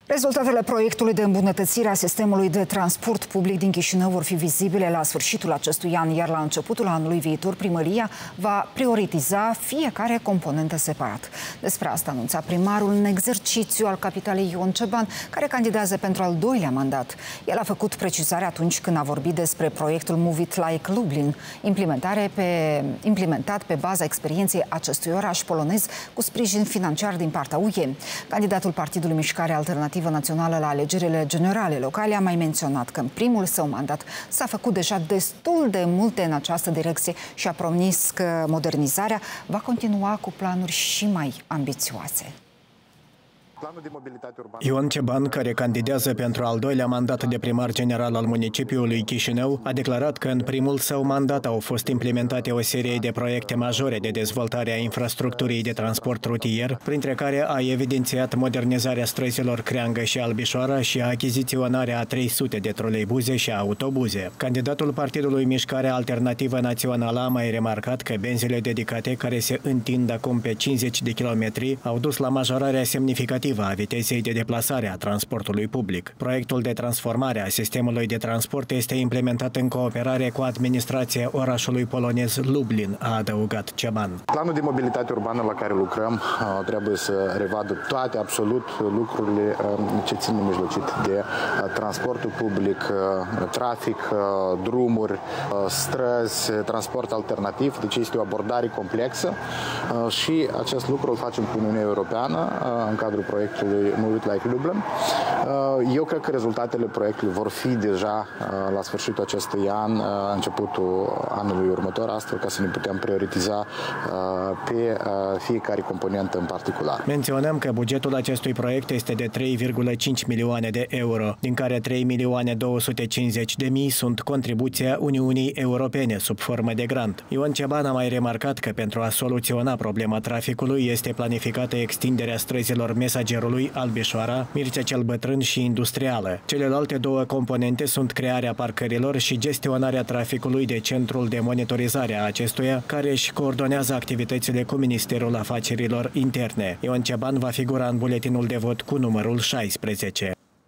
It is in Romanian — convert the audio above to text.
Rezultatele proiectului de îmbunătățire a sistemului de transport public din Chișinău vor fi vizibile la sfârșitul acestui an, iar la începutul anului viitor primăria va prioritiza fiecare componentă separat. Despre asta anunța primarul în exercițiu al capitalei Ion Ceban, care candidează pentru al doilea mandat. El a făcut precizare atunci când a vorbit despre proiectul Move It Like Lublin, implementat pe baza experienței acestui oraș polonez cu sprijin financiar din partea UE. Candidatul Partidului Mișcare Alternativă Națională la alegerile generale locale a mai menționat că în primul său mandat s-a făcut deja destul de multe în această direcție și a promis că modernizarea va continua cu planuri și mai ambițioase. Ion Ceban, care candidează pentru al doilea mandat de primar general al municipiului Chișinău, a declarat că în primul său mandat au fost implementate o serie de proiecte majore de dezvoltare a infrastructurii de transport rutier, printre care a evidențiat modernizarea străzilor Creangă și Albișoara și achiziționarea a 300 de troleibuze și autobuze. Candidatul Partidului Mișcare Alternativă Națională a mai remarcat că benzile dedicate, care se întind acum pe 50 de kilometri, au dus la majorarea semnificativă a vitezei de deplasare a transportului public. Proiectul de transformare a sistemului de transport este implementat în cooperare cu administrația orașului polonez Lublin, a adăugat Ceban. Planul de mobilitate urbană la care lucrăm trebuie să revadă toate, absolut, lucrurile ce țin mijlocit de transportul public, trafic, drumuri, străzi, transport alternativ. Deci este o abordare complexă și acest lucru îl facem cu Uniunea Europeană în cadrul proiectului Move It Like Lublin. Eu cred că rezultatele proiectului vor fi deja la sfârșitul acestui an, începutul anului următor, astfel ca să ne putem prioritiza pe fiecare componentă în particular. Menționăm că bugetul acestui proiect este de 3,5 milioane de euro, din care 3.250.000 sunt contribuția Uniunii Europene sub formă de grant. Ion Ceban a mai remarcat că pentru a soluționa problema traficului este planificată extinderea străzilor Mesagerului, Albișoara, Mircea cel Bătrân și Industrială. Celelalte două componente sunt crearea parcărilor și gestionarea traficului de centrul de monitorizare a acestuia, care își coordonează activitățile cu Ministerul Afacerilor Interne. Ion Ceban va figura în buletinul de vot cu numărul 16.